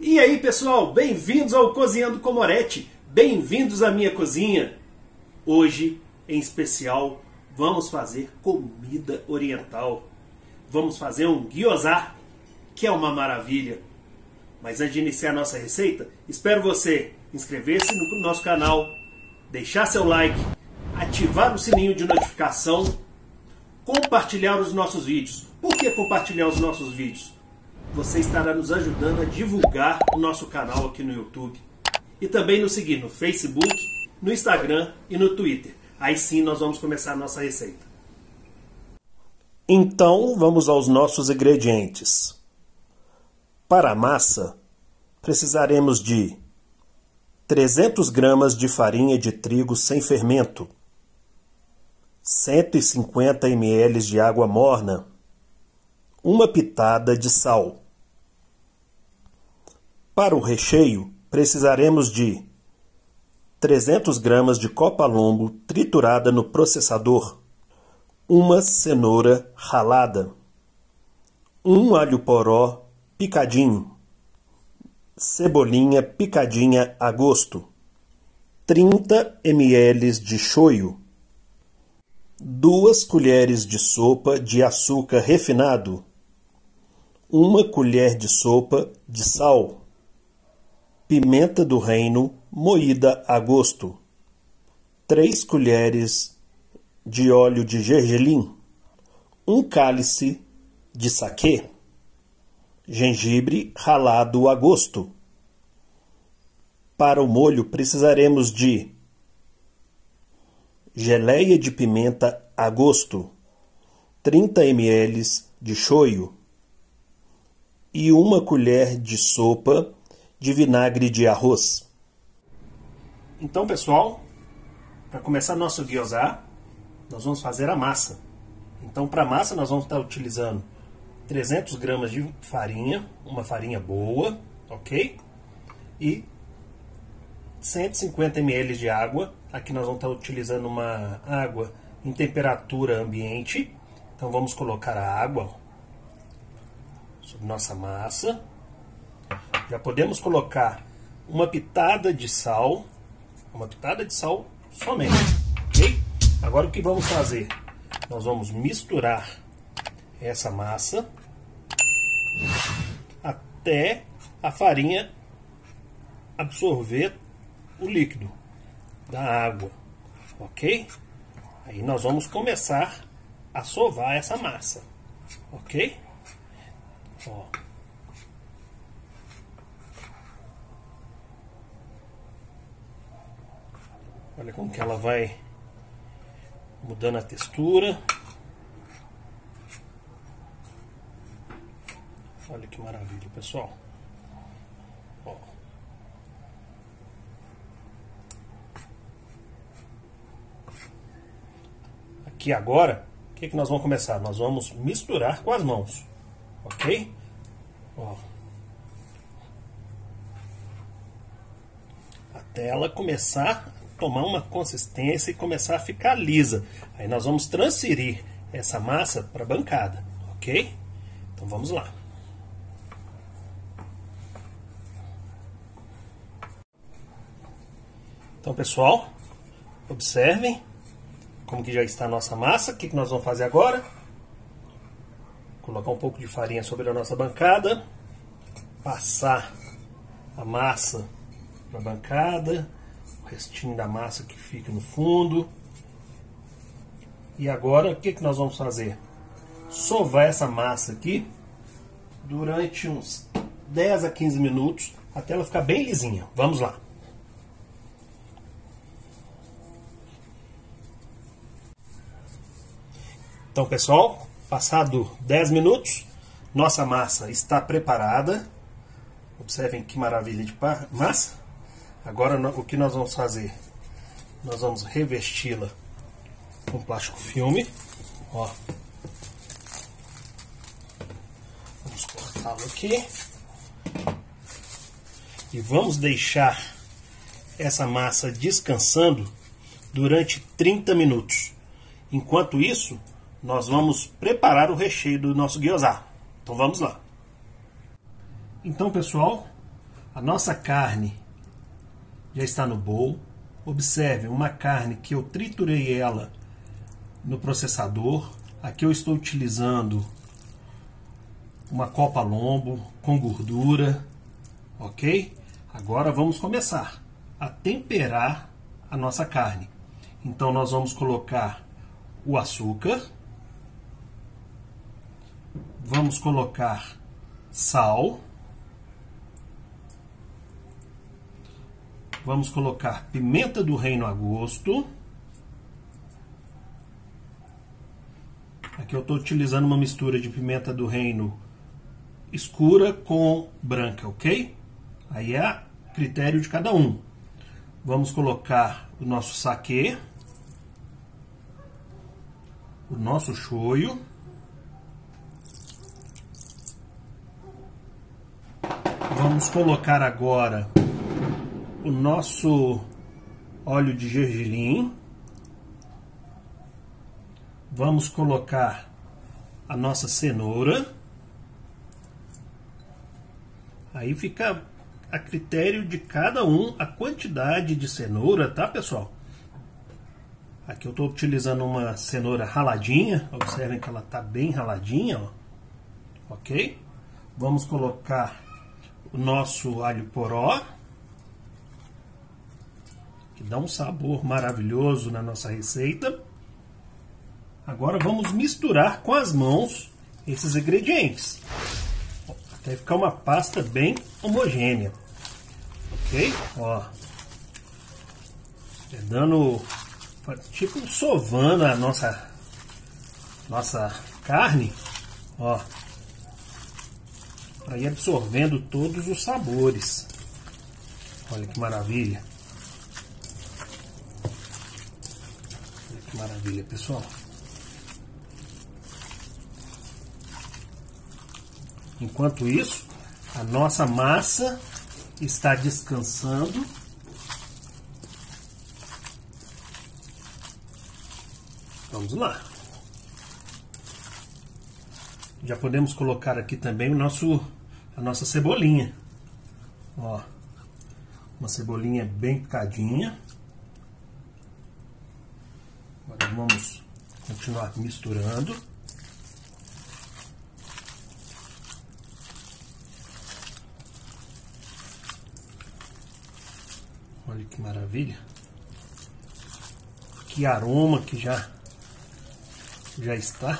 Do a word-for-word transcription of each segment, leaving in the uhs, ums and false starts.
E aí pessoal, bem-vindos ao Cozinhando com Moretti, bem-vindos à minha cozinha. Hoje, em especial, vamos fazer comida oriental. Vamos fazer um gyoza, que é uma maravilha. Mas antes de iniciar a nossa receita, espero você inscrever-se no nosso canal, deixar seu like, ativar o sininho de notificação, compartilhar os nossos vídeos. Por que compartilhar os nossos vídeos? Você estará nos ajudando a divulgar o nosso canal aqui no YouTube. E também nos seguir no Facebook, no Instagram e no Twitter. Aí sim nós vamos começar a nossa receita. Então vamos aos nossos ingredientes. Para a massa, precisaremos de trezentas gramas de farinha de trigo sem fermento, cento e cinquenta mililitros de água morna, uma pitada de sal. Para o recheio, precisaremos de trezentas gramas de copa-lombo triturada no processador, uma cenoura ralada, um alho poró picadinho, cebolinha picadinha a gosto, trinta mililitros de shoyu, duas colheres de sopa de açúcar refinado, uma colher de sopa de sal, pimenta do reino moída a gosto, três colheres de óleo de gergelim, um cálice de saquê, gengibre ralado a gosto. Para o molho precisaremos de geleia de pimenta a gosto, trinta mililitros de shoyu e uma colher de sopa de vinagre de arroz. Então, pessoal, para começar nosso gyoza, nós vamos fazer a massa. Então, para a massa, nós vamos estar utilizando trezentas gramas de farinha, uma farinha boa, ok? E cento e cinquenta mililitros de água. Aqui nós vamos estar utilizando uma água em temperatura ambiente. Então, vamos colocar a água sobre nossa massa. Já podemos colocar uma pitada de sal, uma pitada de sal somente, ok? Agora o que vamos fazer? Nós vamos misturar essa massa até a farinha absorver o líquido da água, ok? Aí nós vamos começar a sovar essa massa, ok? Ó. Olha como que ela vai mudando a textura. Olha que maravilha, pessoal. Ó. Aqui agora, o que que nós vamos começar? Nós vamos misturar com as mãos, ok? Ó. Até ela começar tomar uma consistência e começar a ficar lisa. Aí nós vamos transferir essa massa para a bancada, ok? Então vamos lá. Então, pessoal, observem como que já está a nossa massa. O que que nós vamos fazer agora? Colocar um pouco de farinha sobre a nossa bancada, passar a massa para a bancada, restinho da massa que fica no fundo. E agora o que que nós vamos fazer? Sovar essa massa aqui durante uns dez a quinze minutos até ela ficar bem lisinha. Vamos lá. Então, pessoal, passado dez minutos, nossa massa está preparada. Observem que maravilha de massa. Agora o que nós vamos fazer? Nós vamos revesti-la com plástico filme. Ó. Vamos cortá-lo aqui. E vamos deixar essa massa descansando durante trinta minutos. Enquanto isso, nós vamos preparar o recheio do nosso gyoza. Então vamos lá. Então, pessoal, A nossa carne já está no bowl. Observe, uma carne que eu triturei ela no processador. Aqui eu estou utilizando uma copa lombo com gordura, ok? Agora vamos começar a temperar a nossa carne. Então nós vamos colocar o açúcar, vamos colocar sal, vamos colocar pimenta do reino a gosto. Aqui eu estou utilizando uma mistura de pimenta do reino escura com branca, ok? Aí é a critério de cada um. Vamos colocar o nosso saquê, o nosso shoyu, vamos colocar agora o nosso óleo de gergelim, vamos colocar a nossa cenoura. Aí fica a critério de cada um a quantidade de cenoura, tá, pessoal? Aqui eu estou utilizando uma cenoura raladinha. Observem que ela está bem raladinha, ó. Ok? Vamos colocar o nosso alho poró, que dá um sabor maravilhoso na nossa receita. Agora vamos misturar com as mãos esses ingredientes, até ficar uma pasta bem homogênea, ok? Ó, é dando tipo sovando a nossa nossa carne, ó, para ir absorvendo todos os sabores. Olha que maravilha! Olha que maravilha, pessoal! Enquanto isso, a nossa massa está descansando. Vamos lá. Já podemos colocar aqui também o nosso, a nossa cebolinha. Ó, uma cebolinha bem picadinha. Agora vamos continuar misturando. Olha que maravilha. Que aroma que já já está.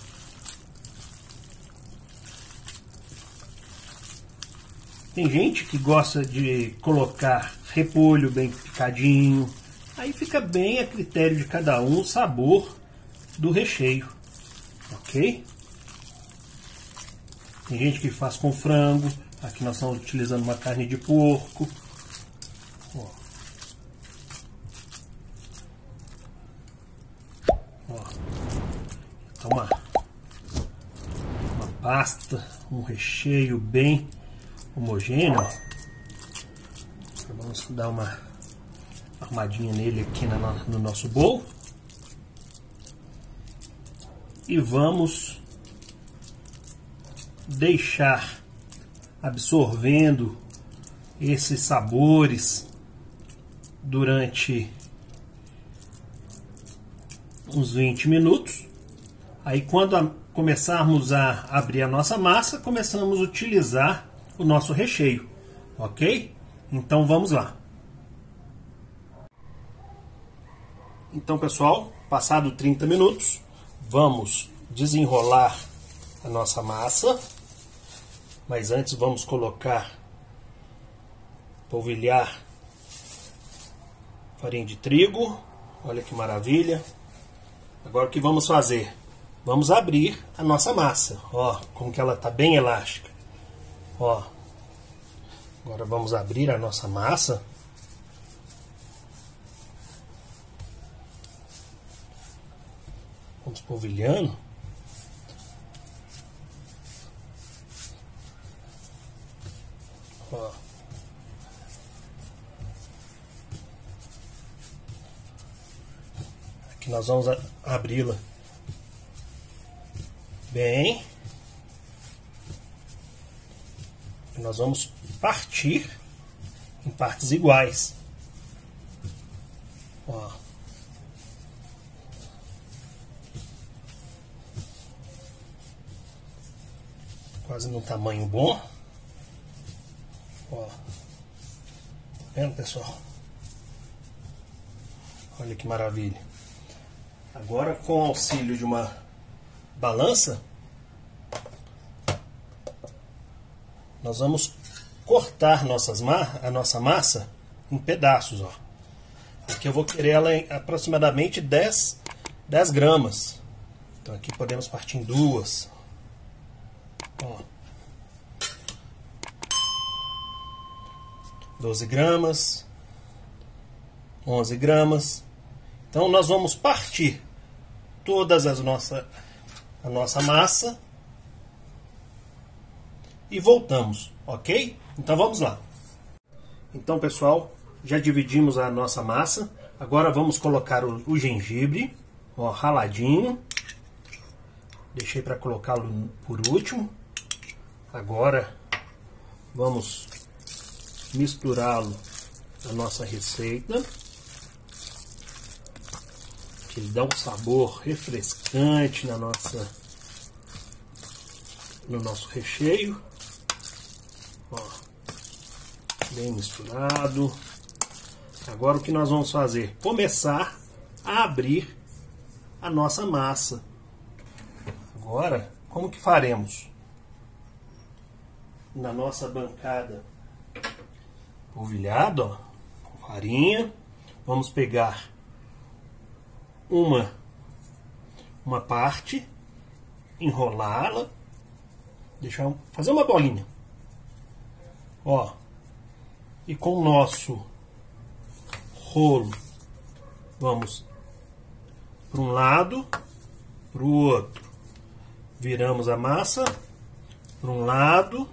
Tem gente que gosta de colocar repolho bem picadinho. Aí fica bem a critério de cada um o sabor do recheio. Ok? Tem gente que faz com frango. Aqui nós estamos utilizando uma carne de porco. Ó. Ó. Então uma, uma pasta, um recheio bem homogêneo. Vamos dar uma armadinha nele aqui na, no nosso bowl. E vamos deixar absorvendo esses sabores durante uns vinte minutos. Aí quando a, começarmos a abrir a nossa massa, começamos a utilizar o nosso recheio, ok? Então vamos lá. Então, pessoal, passado trinta minutos, vamos desenrolar a nossa massa. Mas antes vamos colocar, polvilhar farinha de trigo. Olha que maravilha. Agora o que vamos fazer? Vamos abrir a nossa massa. Ó, como que ela está bem elástica. Ó. Agora vamos abrir a nossa massa. Vamos polvilhando. Ó. Aqui nós vamos abri-la bem. E nós vamos partir em partes iguais. Ó. Quase no tamanho bom. Ó. Tá vendo, pessoal? Olha que maravilha. Agora, com o auxílio de uma balança, nós vamos cortar nossas ma a nossa massa em pedaços, ó. Aqui eu vou querer ela em aproximadamente dez gramas. Então aqui podemos partir em duas. Ó. doze gramas. onze gramas. Então nós vamos partir todas as nossa a nossa massa e voltamos, ok? Então vamos lá. Então, pessoal, já dividimos a nossa massa. Agora vamos colocar o, o gengibre, ó, raladinho. Deixei para colocá-lo por último. Agora vamos misturá-lo na nossa receita, que ele dá um sabor refrescante na nossa no nosso recheio. Ó, bem misturado. Agora o que nós vamos fazer? Começar a abrir a nossa massa. Agora, como que faremos? Na nossa bancada polvilhada, ó, com farinha, vamos pegar uma uma parte, enrolá-la, deixar fazer uma bolinha, ó, e com o nosso rolo vamos para um lado, para o outro, viramos a massa para um lado,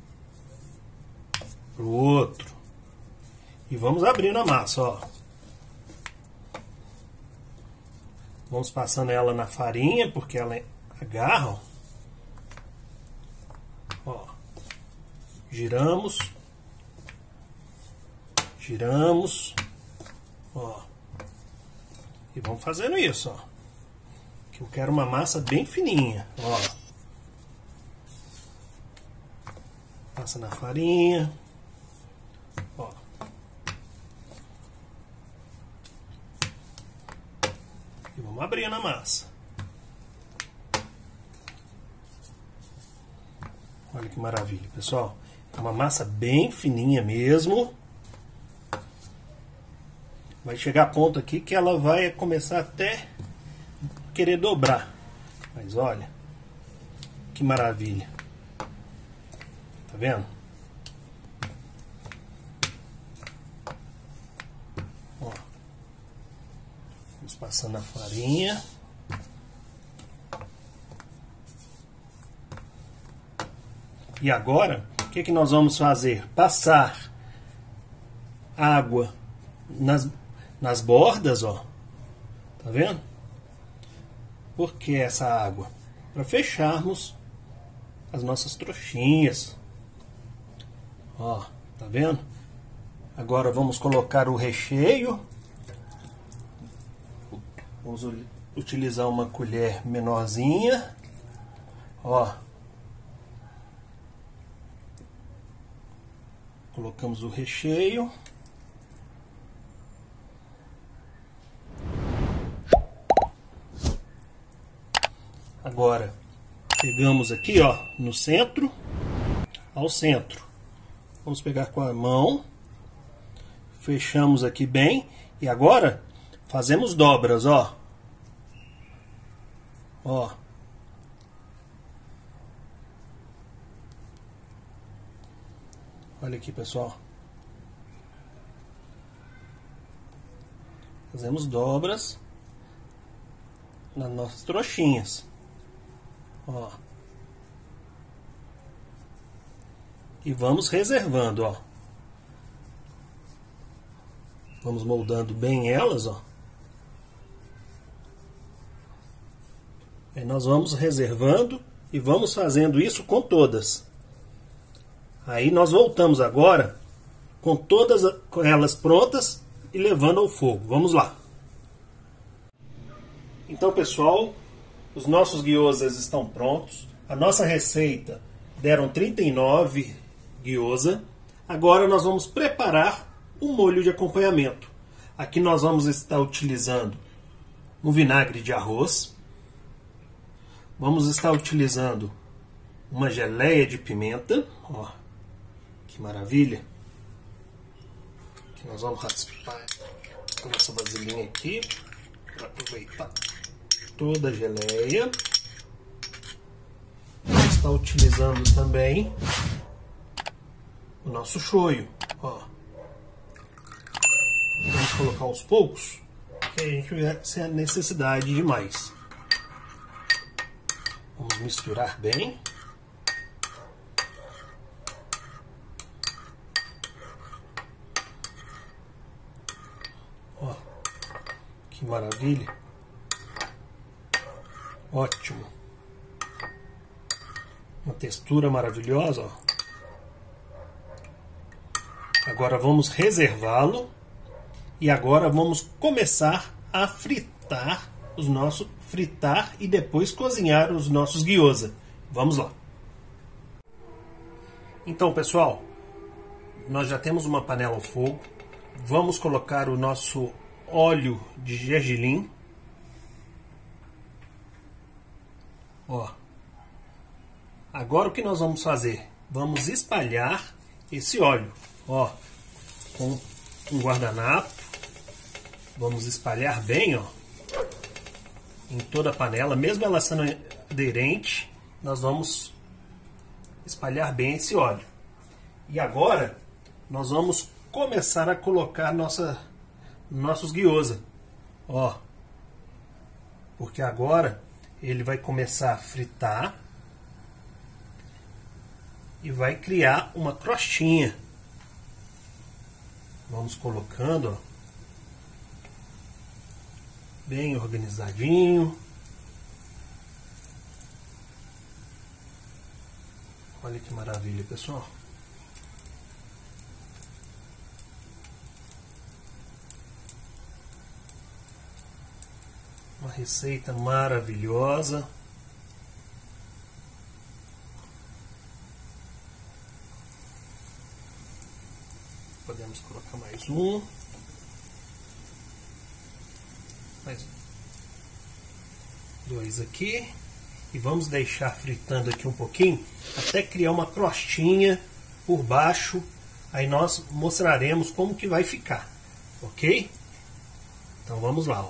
para o outro e vamos abrindo a massa, ó. Vamos passando ela na farinha, porque ela agarra, ó. Ó. Giramos. Giramos. Ó. E vamos fazendo isso, ó. Que eu quero uma massa bem fininha, ó. Passa na farinha. Ó. E vamos abrindo a massa. Olha que maravilha, pessoal. É uma massa bem fininha mesmo. Vai chegar a ponto aqui que ela vai começar até querer dobrar. Mas olha, que maravilha. Tá vendo? Ó. Vamos passando a farinha. E agora, o que que nós vamos fazer? Passar água nas, nas bordas, ó. Tá vendo? Por que essa água? Para fecharmos as nossas trouxinhas. Ó, tá vendo? Agora vamos colocar o recheio. Vamos utilizar uma colher menorzinha. Ó. Colocamos o recheio. Agora, pegamos aqui, ó, no centro, ao centro. Vamos pegar com a mão. Fechamos aqui bem. E agora, fazemos dobras, ó. Ó. Olha aqui, pessoal. Fazemos dobras nas nossas trouxinhas. Ó. E vamos reservando, ó. Vamos moldando bem elas, ó. Aí nós vamos reservando e vamos fazendo isso com todas. Aí nós voltamos agora com todas elas prontas e levando ao fogo. Vamos lá. Então, pessoal, os nossos gyozas estão prontos. A nossa receita deram trinta e nove gyoza. Agora nós vamos preparar o molho de acompanhamento. Aqui nós vamos estar utilizando um vinagre de arroz. Vamos estar utilizando uma geleia de pimenta. Ó, que maravilha! Aqui nós vamos raspar a nossa vasilhinha aqui para aproveitar toda a geleia. Vamos estar utilizando também o nosso shoyu. Ó. Vamos colocar aos poucos, que a gente vai sem a necessidade de mais. Vamos misturar bem. Ó, que maravilha! Ótimo! Uma textura maravilhosa, ó. Agora vamos reservá-lo e agora vamos começar a fritar os nossos fritar e depois cozinhar os nossos gyoza. Vamos lá. Então, pessoal, nós já temos uma panela ao fogo. Vamos colocar o nosso óleo de gergelim. Ó. Agora o que nós vamos fazer? Vamos espalhar esse óleo, ó, com um guardanapo. Vamos espalhar bem, ó, em toda a panela, mesmo ela sendo aderente, nós vamos espalhar bem esse óleo. E agora nós vamos começar a colocar nossa, nossos gyoza, ó, porque agora ele vai começar a fritar e vai criar uma crostinha. Vamos colocando, ó, bem organizadinho. Olha que maravilha, pessoal. Uma receita maravilhosa. Podemos colocar mais um. Mais dois aqui. E vamos deixar fritando aqui um pouquinho até criar uma crostinha por baixo. Aí nós mostraremos como que vai ficar, ok? Então vamos lá, ó.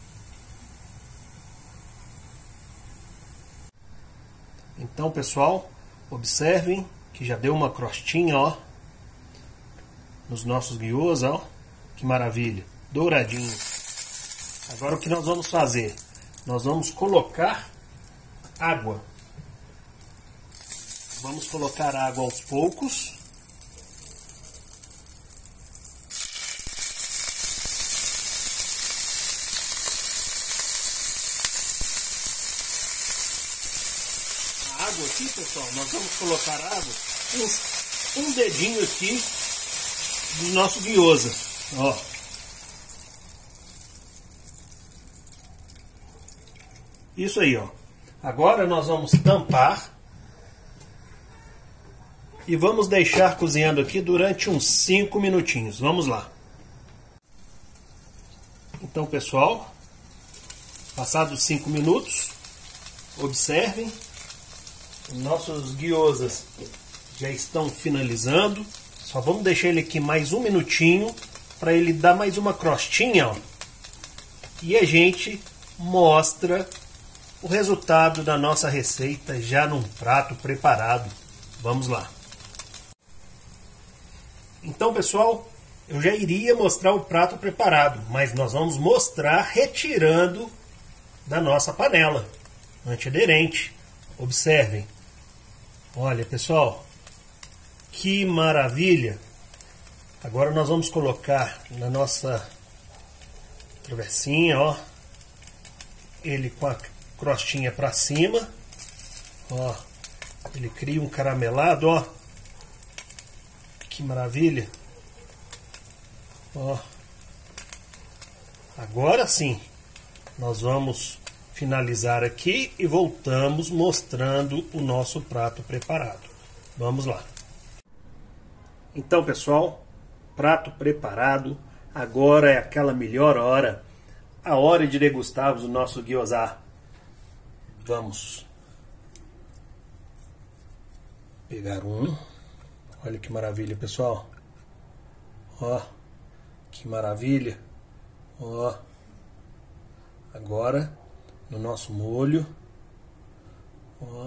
Então, pessoal, observem que já deu uma crostinha, ó, nos nossos gyoza, ó. Que maravilha, douradinho. Agora o que nós vamos fazer? Nós vamos colocar água. Vamos colocar água aos poucos. A água aqui, pessoal, nós vamos colocar água, um, um dedinho aqui do nosso gyoza, ó. Isso aí, ó. Agora nós vamos tampar e vamos deixar cozinhando aqui durante uns cinco minutinhos. Vamos lá. Então, pessoal, passados cinco minutos, observem, nossos gyozas já estão finalizando. Só vamos deixar ele aqui mais um minutinho para ele dar mais uma crostinha, ó. E a gente mostra o resultado da nossa receita já num prato preparado. Vamos lá. Então, pessoal, eu já iria mostrar o prato preparado, mas nós vamos mostrar retirando da nossa panela antiaderente. Observem. Olha, pessoal, que maravilha. Agora nós vamos colocar na nossa travessinha, ó, ele com a crostinha para cima, ó, ele cria um caramelado, ó, que maravilha. Ó. Agora sim, nós vamos finalizar aqui e voltamos mostrando o nosso prato preparado. Vamos lá. Então, pessoal, prato preparado. Agora é aquela melhor hora, a hora de degustarmos o nosso gyoza. Vamos pegar um. Olha que maravilha, pessoal. Ó, que maravilha. Ó. Agora no nosso molho. Ó.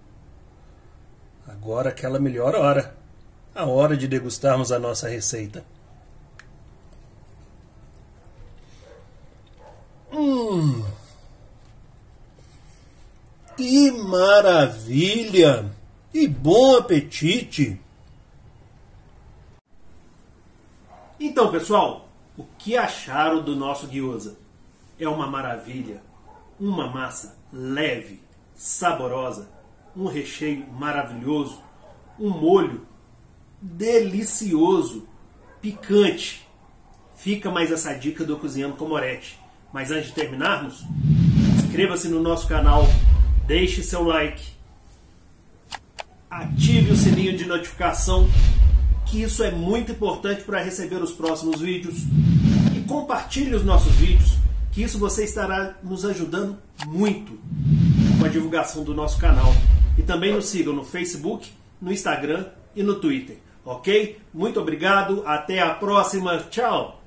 Agora aquela melhor hora, a hora de degustarmos a nossa receita. Hum. Que maravilha! E bom apetite! Então, pessoal, o que acharam do nosso gyoza? É uma maravilha, uma massa leve, saborosa, um recheio maravilhoso, um molho delicioso, picante. Fica mais essa dica do Cozinhando com Moretti. Mas antes de terminarmos, inscreva-se no nosso canal, deixe seu like, ative o sininho de notificação, que isso é muito importante para receber os próximos vídeos, e compartilhe os nossos vídeos, que isso você estará nos ajudando muito com a divulgação do nosso canal. E também nos sigam no Facebook, no Instagram e no Twitter, ok? Muito obrigado, até a próxima, tchau!